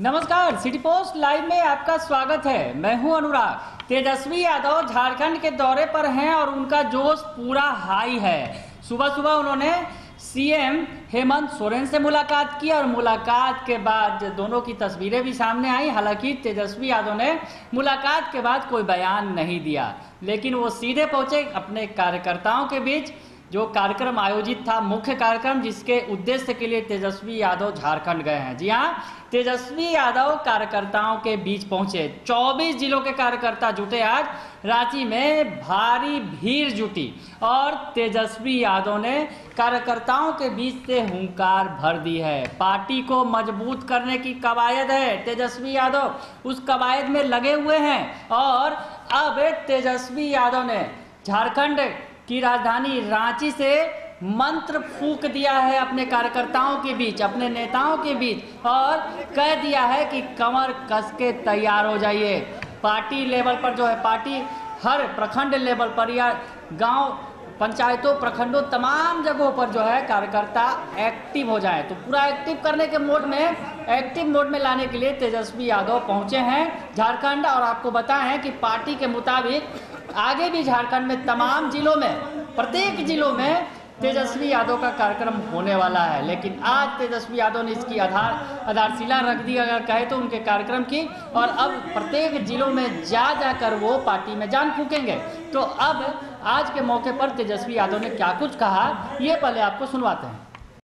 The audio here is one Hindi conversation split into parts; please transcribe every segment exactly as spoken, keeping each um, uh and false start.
नमस्कार, सिटी पोस्ट लाइव में आपका स्वागत है। मैं हूं अनुराग। तेजस्वी यादव झारखंड के दौरे पर हैं और उनका जोश पूरा हाई है। सुबह सुबह उन्होंने सीएम हेमंत सोरेन से मुलाकात की और मुलाकात के बाद दोनों की तस्वीरें भी सामने आई। हालांकि तेजस्वी यादव ने मुलाकात के बाद कोई बयान नहीं दिया, लेकिन वो सीधे पहुंचे अपने कार्यकर्ताओं के बीच। जो कार्यक्रम आयोजित था, मुख्य कार्यक्रम, जिसके उद्देश्य के लिए तेजस्वी यादव झारखंड गए हैं। जी हाँ, तेजस्वी यादव कार्यकर्ताओं के बीच पहुंचे। चौबीस जिलों के कार्यकर्ता जुटे। आज रांची में भारी भीड़ जुटी और तेजस्वी यादव ने कार्यकर्ताओं के बीच से हुंकार भर दी है। पार्टी को मजबूत करने की कवायद है। तेजस्वी यादव उस कवायद में लगे हुए हैं और अब तेजस्वी यादव ने झारखंड की राजधानी रांची से मंत्र फूंक दिया है अपने कार्यकर्ताओं के बीच, अपने नेताओं के बीच, और कह दिया है कि कमर कस के तैयार हो जाइए। पार्टी लेवल पर जो है, पार्टी हर प्रखंड लेवल पर या गांव, पंचायतों, प्रखंडों, तमाम जगहों पर जो है कार्यकर्ता एक्टिव हो जाए। तो पूरा एक्टिव करने के मोड में, एक्टिव मोड में लाने के लिए तेजस्वी यादव पहुंचे हैं झारखंड। और आपको बताएं कि पार्टी के मुताबिक आगे भी झारखंड में तमाम जिलों में, प्रत्येक जिलों में तेजस्वी यादव का कार्यक्रम होने वाला है। लेकिन आज तेजस्वी यादव ने इसकी आधार आधारशिला रख दी, अगर कहे तो, उनके कार्यक्रम की। और अब प्रत्येक जिलों में जा जाकर वो पार्टी में जान फूकेंगे। तो अब आज के मौके पर तेजस्वी यादव ने क्या कुछ कहा, ये पहले आपको सुनवाते हैं।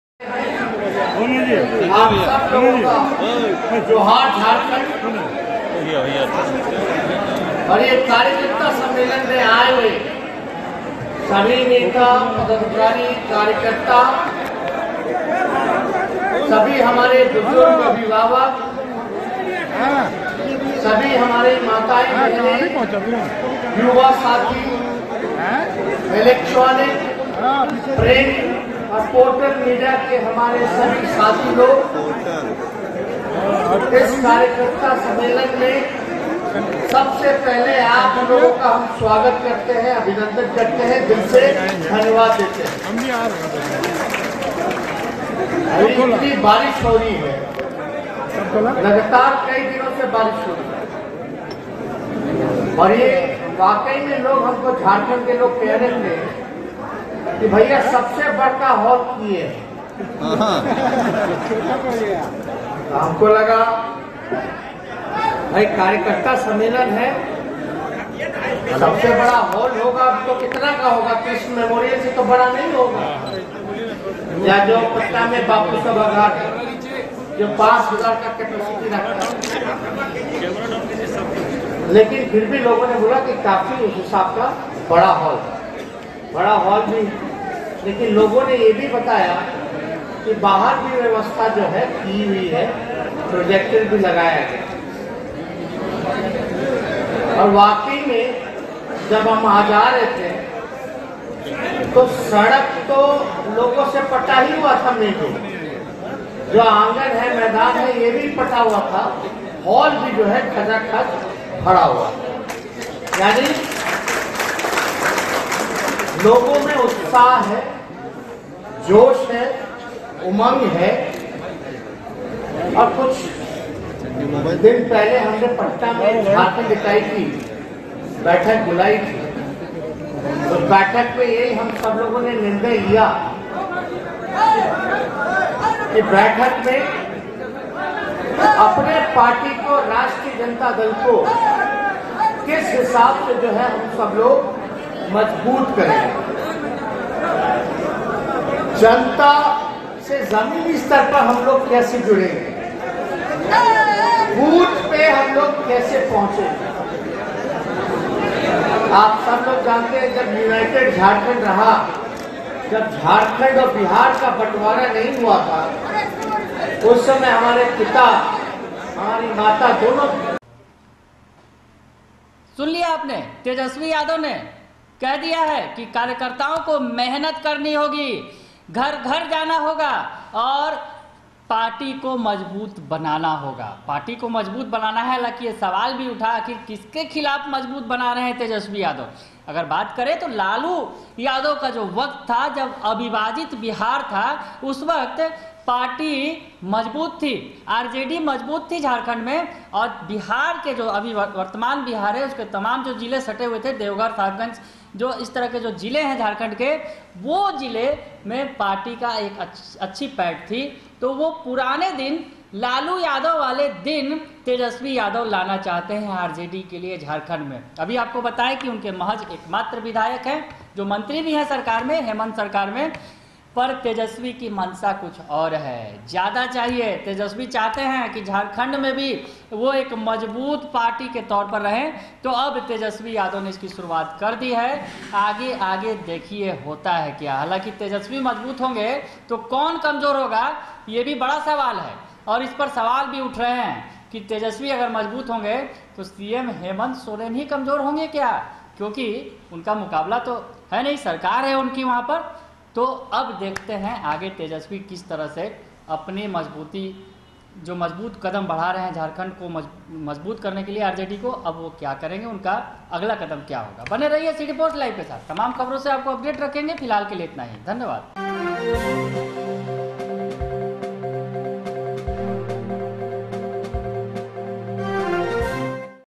जोहार झारखंड। और ये कार्यकर्ता सम्मेलन में आए हुए सभी नेता, पदाधिकारी, कार्यकर्ता, सभी हमारे बुजुर्ग, अभिभावक, सभी हमारे माताएं, बहनें, युवा साथी, इलेक्ट्रॉनिक, प्रिंट और पोर्टल मीडिया के हमारे सभी साथी लोग इस कार्यकर्ता सम्मेलन में सबसे पहले आप लोगों का हम स्वागत करते हैं, अभिनंदन करते हैं, दिल से धन्यवाद देते हैं। हम भी आ रहे हैं। इतनी बारिश हो रही है, लगातार कई दिनों से बारिश हो रही है और ये वाकई में लोग हमको, झारखंड के लोग कह रहे थे कि भैया सबसे बड़का हॉल किए। हमको लगा भाई कार्यकर्ता सम्मेलन है, सबसे बड़ा हॉल होगा तो कितना का होगा? कृष्ण मेमोरियल से तो बड़ा नहीं होगा, या जो पटना में बापू सभागार जो पांच हजार का कैपेसिटी रखता है। लेकिन फिर भी लोगों ने बोला कि काफी उस हिसाब का बड़ा हॉल, बड़ा हॉल भी। लेकिन लोगों ने ये भी बताया कि बाहर भी व्यवस्था जो है की हुई है, प्रोजेक्टर भी लगाया गया। और वाकई में जब हम आ जा रहे थे तो सड़क तो लोगों से पटा ही हुआ था। मेरे जो आंगन है, मैदान है, ये भी पटा हुआ था। हॉल भी जो है खचाखच भरा हुआ, यानी लोगों में उत्साह है, जोश है, उमंग है। और कुछ दिन पहले हमने पटना में झारखंड इकाई की बैठक बुलाई थी। उस बैठक में यही हम सब लोगों ने निर्णय लिया कि बैठक में अपने पार्टी को, राष्ट्रीय जनता दल को किस हिसाब से जो है हम सब लोग मजबूत करेंगे, जनता से जमीनी स्तर पर हम लोग कैसे जुड़ेंगे, बूथ पे हम लोग कैसे पहुंचे। आप सब लोग जानते हैं, जब यूनाइटेड झारखंड रहा, जब झारखंड और बिहार का बंटवारा नहीं हुआ था, उस समय हमारे पिता, हमारी माता, दोनों। सुन लिया आपने, तेजस्वी यादव ने कह दिया है कि कार्यकर्ताओं को मेहनत करनी होगी, घर घर जाना होगा और पार्टी को मजबूत बनाना होगा। पार्टी को मजबूत बनाना है। हालांकि ये सवाल भी उठा, आखिर किसके खिलाफ मजबूत बना रहे हैं तेजस्वी यादव? अगर बात करें तो लालू यादव का जो वक्त था, जब अविभाजित बिहार था, उस वक्त पार्टी मजबूत थी, आरजेडी मजबूत थी झारखंड में, और बिहार के जो अभी वर्तमान बिहार है उसके तमाम जो जिले सटे हुए थे, देवघर, साहिबगंज, जो इस तरह के जो जिले हैं झारखंड के, वो जिले में पार्टी का एक अच्छी पैठ थी। तो वो पुराने दिन, लालू यादव वाले दिन तेजस्वी यादव लाना चाहते हैं आरजेडी के लिए झारखंड में। अभी आपको बताएं कि उनके महज एकमात्र विधायक हैं, जो मंत्री भी हैं सरकार में, हेमंत सरकार में, पर तेजस्वी की मंशा कुछ और है, ज़्यादा चाहिए। तेजस्वी चाहते हैं कि झारखंड में भी वो एक मजबूत पार्टी के तौर पर रहें। तो अब तेजस्वी यादव ने इसकी शुरुआत कर दी है, आगे आगे देखिए होता है क्या। हालांकि तेजस्वी मजबूत होंगे तो कौन कमज़ोर होगा, ये भी बड़ा सवाल है, और इस पर सवाल भी उठ रहे हैं कि तेजस्वी अगर मजबूत होंगे तो सीएम हेमंत सोरेन ही कमज़ोर होंगे क्या, क्योंकि उनका मुकाबला तो है नहीं, सरकार है उनकी वहाँ पर। तो अब देखते हैं आगे तेजस्वी किस तरह से अपनी मजबूती, जो मजबूत कदम बढ़ा रहे हैं झारखंड को मजबूत करने के लिए आरजेडी को, अब वो क्या करेंगे, उनका अगला कदम क्या होगा। बने रहिए सिटी पोस्ट लाइव के साथ, तमाम खबरों से आपको अपडेट रखेंगे। फिलहाल के लिए इतना ही, धन्यवाद।